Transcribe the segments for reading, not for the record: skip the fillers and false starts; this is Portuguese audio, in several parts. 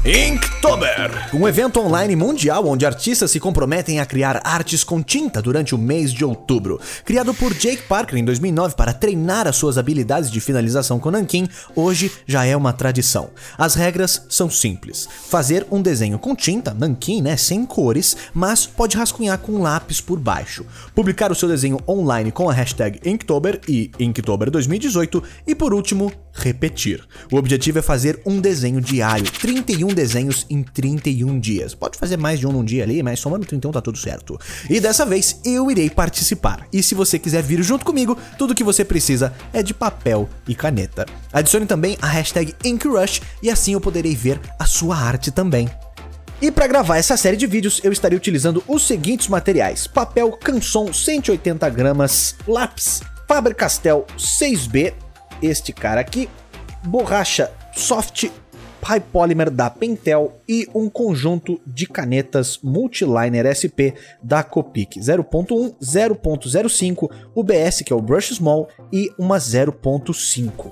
Inktober, um evento online mundial onde artistas se comprometem a criar artes com tinta durante o mês de outubro. Criado por Jake Parker em 2009 para treinar as suas habilidades de finalização com nanquim, hoje já é uma tradição. As regras são simples. Fazer um desenho com tinta, nanquim, sem cores, mas pode rascunhar com lápis por baixo. Publicar o seu desenho online com a hashtag Inktober e Inktober 2018 e, por último, repetir. O objetivo é fazer um desenho diário, 31 desenhos em 31 dias. Pode fazer mais de um num dia ali, mas somando 31 tá tudo certo. E dessa vez eu irei participar. E se você quiser vir junto comigo, tudo que você precisa é de papel e caneta. Adicione também a hashtag InkRush e assim eu poderei ver a sua arte também. E para gravar essa série de vídeos, eu estarei utilizando os seguintes materiais: papel Canson 180 gramas, lápis Faber-Castell 6B, este cara aqui, borracha Soft High Polymer da Pentel e um conjunto de canetas Multiliner SP da Copic 0.1, 0.05, UBS, que é o Brush Small, e uma 0.5.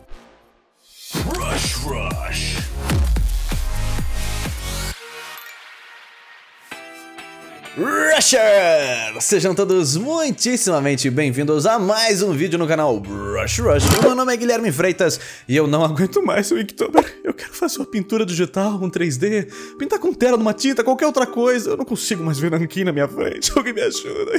Rush. Rusher! Sejam todos muitíssimamente bem-vindos a mais um vídeo no canal Rush. Meu nome é Guilherme Freitas e eu não aguento mais o Inktober. Eu quero fazer uma pintura digital, um 3D, pintar com tela numa tinta, qualquer outra coisa. Eu não consigo mais ver nanquim na minha frente. Alguém me ajuda.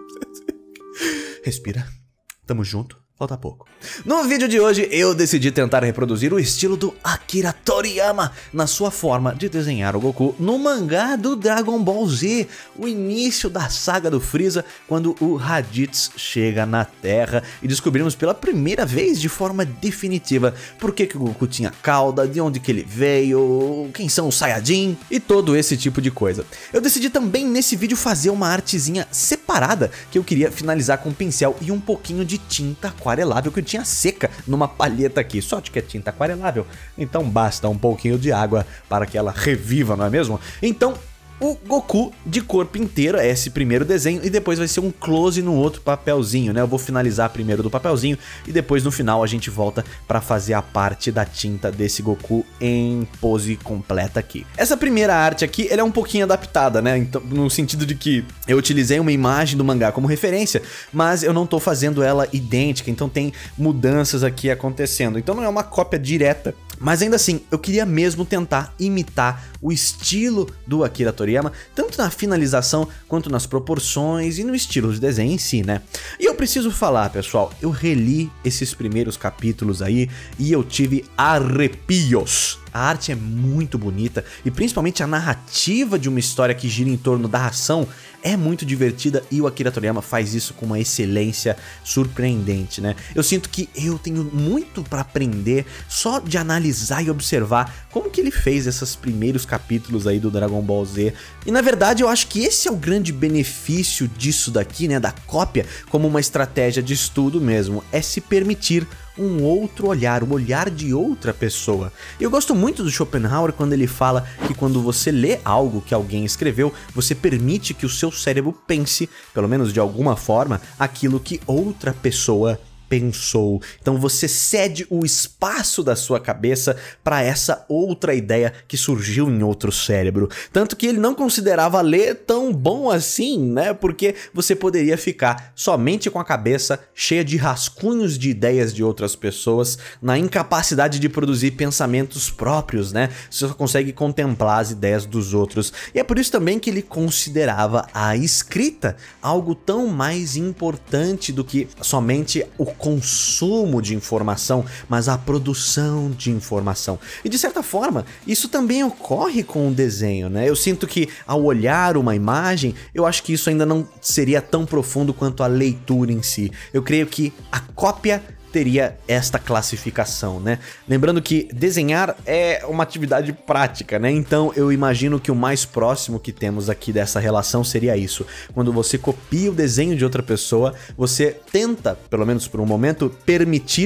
Respira. Tamo junto. Falta pouco. No vídeo de hoje eu decidi tentar reproduzir o estilo do Akira Toriyama na sua forma de desenhar o Goku no mangá do Dragon Ball Z, o início da saga do Freeza, quando o Raditz chega na Terra e descobrimos pela primeira vez de forma definitiva por que o Goku tinha cauda, de onde que ele veio, quem são os Saiyajin e todo esse tipo de coisa. Eu decidi também nesse vídeo fazer uma artezinha separada que eu queria finalizar com pincel e um pouquinho de tinta aquarelável que eu tinha seca numa palheta aqui. Sorte que é tinta aquarelável, então basta um pouquinho de água para que ela reviva, não é mesmo? Então o Goku de corpo inteiro é esse primeiro desenho e depois vai ser um close no outro papelzinho, Eu vou finalizar primeiro do papelzinho e depois no final a gente volta para fazer a parte da tinta desse Goku em pose completa aqui. Essa primeira arte aqui, ela é um pouquinho adaptada, Então, no sentido de que eu utilizei uma imagem do mangá como referência, mas eu não tô fazendo ela idêntica, então tem mudanças aqui acontecendo. Então não é uma cópia direta. Mas ainda assim, eu queria mesmo tentar imitar o estilo do Akira Toriyama, tanto na finalização quanto nas proporções e no estilo de desenho em si, E eu preciso falar, pessoal, eu reli esses primeiros capítulos aí e eu tive arrepios. A arte é muito bonita e principalmente a narrativa de uma história que gira em torno da ação é muito divertida e o Akira Toriyama faz isso com uma excelência surpreendente, Eu sinto que eu tenho muito para aprender só de analisar e observar como que ele fez esses primeiros capítulos aí do Dragon Ball Z. E na verdade eu acho que esse é o grande benefício disso daqui, da cópia, como uma estratégia de estudo mesmo, é se permitir um outro olhar, o olhar de outra pessoa. Eu gosto muito do Schopenhauer quando ele fala que quando você lê algo que alguém escreveu, você permite que o seu cérebro pense, pelo menos de alguma forma, aquilo que outra pessoa pensou. Então você cede o espaço da sua cabeça para essa outra ideia que surgiu em outro cérebro. Tanto que ele não considerava ler tão bom assim, Porque você poderia ficar somente com a cabeça cheia de rascunhos de ideias de outras pessoas, na incapacidade de produzir pensamentos próprios, Você só consegue contemplar as ideias dos outros. E é por isso também que ele considerava a escrita algo tão mais importante do que somente o consumo de informação, mas a produção de informação. E de certa forma, isso também ocorre com o desenho, Eu sinto que ao olhar uma imagem, eu acho que isso ainda não seria tão profundo quanto a leitura em si. Eu creio que a cópia teria esta classificação, Lembrando que desenhar é uma atividade prática, Então eu imagino que o mais próximo que temos aqui dessa relação seria isso. Quando você copia o desenho de outra pessoa, você tenta, pelo menos por um momento, permitir-se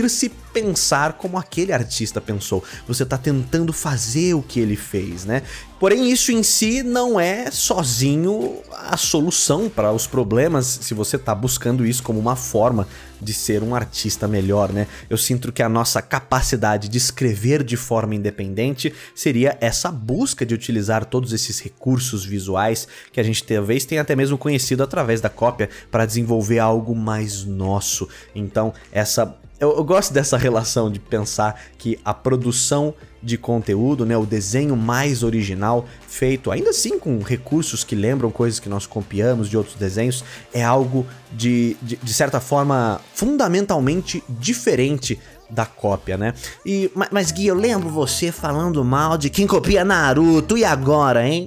pensar como aquele artista pensou. Você tá tentando fazer o que ele fez, né? Porém, isso em si não é sozinho a solução para os problemas, se você tá buscando isso como uma forma de ser um artista melhor, né? Eu sinto que a nossa capacidade de escrever de forma independente seria essa busca de utilizar todos esses recursos visuais que a gente talvez tenha até mesmo conhecido através da cópia para desenvolver algo mais nosso. Então, eu gosto dessa relação de pensar que a produção de conteúdo, né, o desenho mais original, feito ainda assim com recursos que lembram coisas que nós copiamos de outros desenhos, é algo de certa forma fundamentalmente diferente da cópia, né? Mas Gui, eu lembro você falando mal de quem copia Naruto, e agora, hein?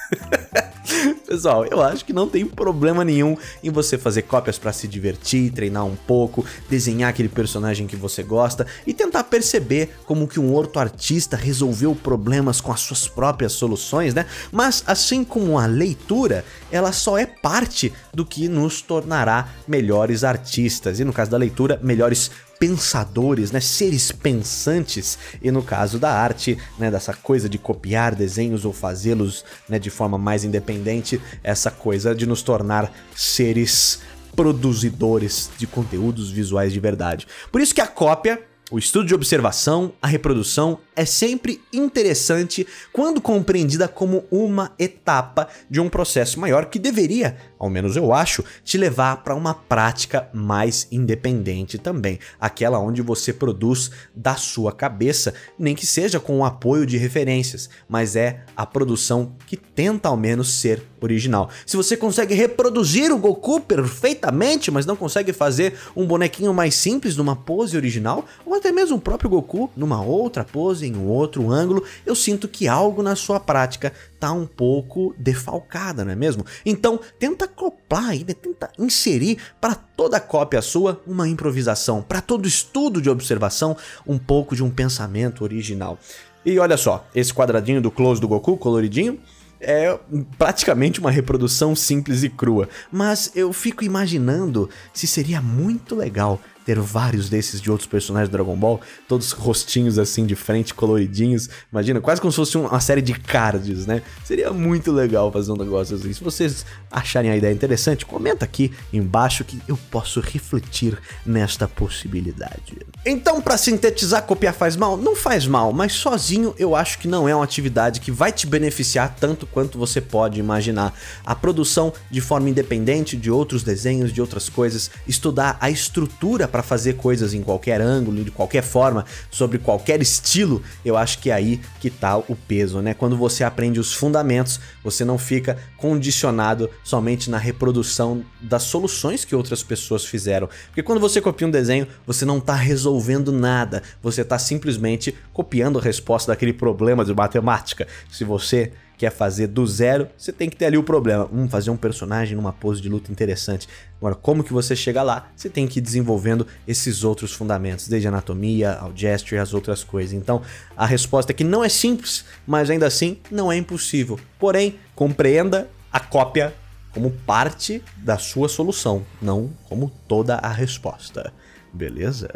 Pessoal, eu acho que não tem problema nenhum em você fazer cópias pra se divertir, treinar um pouco, desenhar aquele personagem que você gosta e tentar perceber como que um outro artista resolveu problemas com as suas próprias soluções, né? Mas assim como a leitura, ela só é parte do que nos tornará melhores artistas e, no caso da leitura, melhores pensadores, né, seres pensantes, e no caso da arte, né, dessa coisa de copiar desenhos ou fazê-los, né, de forma mais independente, essa coisa de nos tornar seres produzidores de conteúdos visuais de verdade. Por isso que a cópia, o estudo de observação, a reprodução é sempre interessante quando compreendida como uma etapa de um processo maior que deveria, ao menos eu acho, te levar para uma prática mais independente também, aquela onde você produz da sua cabeça, nem que seja com o apoio de referências, mas é a produção que tenta ao menos ser original. Se você consegue reproduzir o Goku perfeitamente, mas não consegue fazer um bonequinho mais simples numa pose original, ou até mesmo o próprio Goku numa outra pose, em um outro ângulo, eu sinto que algo na sua prática tá um pouco defalcada, não é mesmo? Então tenta acoplar aí, né? Tenta inserir para toda cópia sua uma improvisação, para todo estudo de observação um pouco de um pensamento original. E olha só, esse quadradinho do close do Goku, coloridinho, é praticamente uma reprodução simples e crua, mas eu fico imaginando se seria muito legal ter vários desses de outros personagens do Dragon Ball, todos rostinhos assim de frente, coloridinhos, imagina, quase como se fosse uma série de cards, né? Seria muito legal fazer um negócio assim. Se vocês acharem a ideia interessante, comenta aqui embaixo que eu posso refletir nesta possibilidade. Então, para sintetizar, copiar faz mal? Não faz mal, mas sozinho eu acho que não é uma atividade que vai te beneficiar tanto quanto você pode imaginar. A produção de forma independente de outros desenhos, de outras coisas, estudar a estrutura para fazer coisas em qualquer ângulo, de qualquer forma, sobre qualquer estilo, eu acho que é aí que tá o peso, né? Quando você aprende os fundamentos, você não fica condicionado somente na reprodução das soluções que outras pessoas fizeram. Porque quando você copia um desenho, você não tá resolvendo nada, você tá simplesmente copiando a resposta daquele problema de matemática. Se você quer fazer do zero, você tem que ter ali o problema. Fazer um personagem numa pose de luta interessante. Agora, como que você chega lá? Você tem que ir desenvolvendo esses outros fundamentos, desde a anatomia, ao gesture e as outras coisas. Então, a resposta é que não é simples, mas ainda assim não é impossível. Porém, compreenda a cópia como parte da sua solução, não como toda a resposta. Beleza?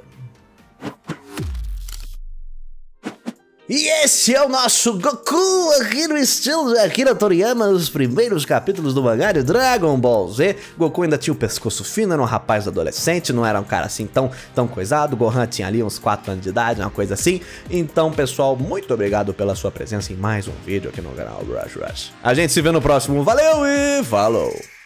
E esse é o nosso Goku aqui no estilo de Akira Toriyama, os primeiros capítulos do mangá de Dragon Ball Z. Goku ainda tinha o pescoço fino, era um rapaz adolescente, não era um cara assim tão coisado. Gohan tinha ali uns 4 anos de idade, uma coisa assim. Então, pessoal, muito obrigado pela sua presença em mais um vídeo aqui no canal Rush Rush. A gente se vê no próximo, valeu e falou!